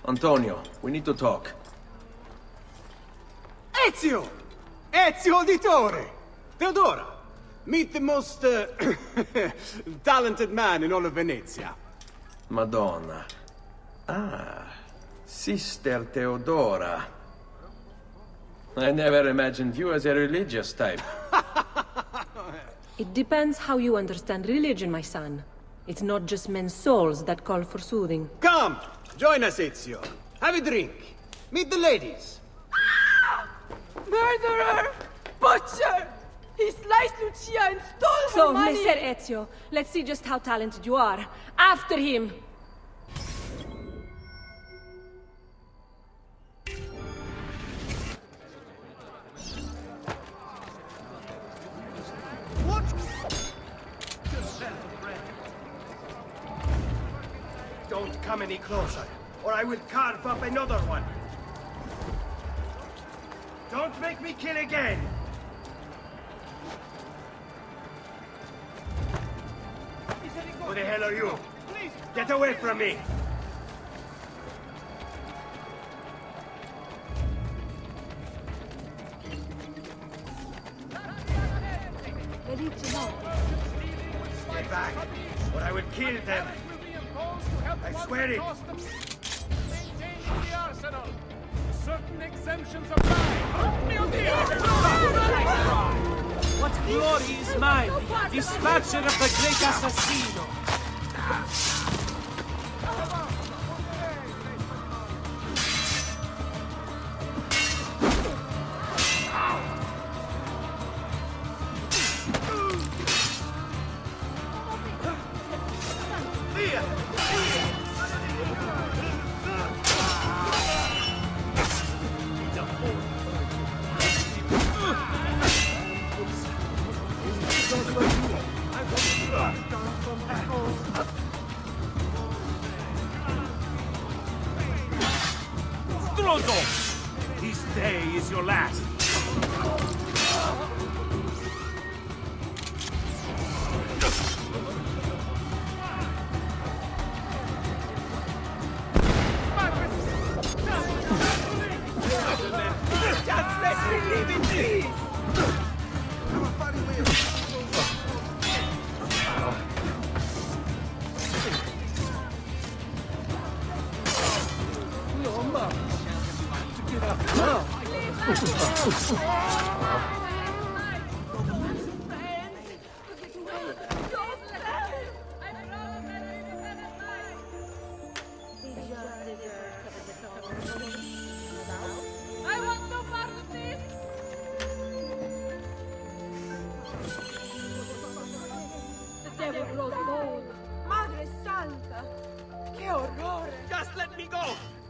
Antonio, we need to talk. Ezio! Ezio Auditore! Theodora! Meet the most, talented man in all of Venezia. Madonna. Ah, Sister Theodora. I never imagined you as a religious type. It depends how you understand religion, my son. It's not just men's souls that call for soothing. Come! Join us, Ezio. Have a drink. Meet the ladies. Murderer! Butcher! He sliced Lucia and stole So, her money! Messer Ezio, let's see just how talented you are. After him! What? Don't come any closer, or I will carve up another one. Don't make me kill again! Who the hell are you? Get away from me! Stay back, or I will kill them! I swear it! Certain exemptions apply. What glory is mine, dispatcher of the great assassino! Strozzo! This day is your last. Just let me live in peace! I want no part of this! The devil grows bold. Madre Santa! Che orrore! Just let me go!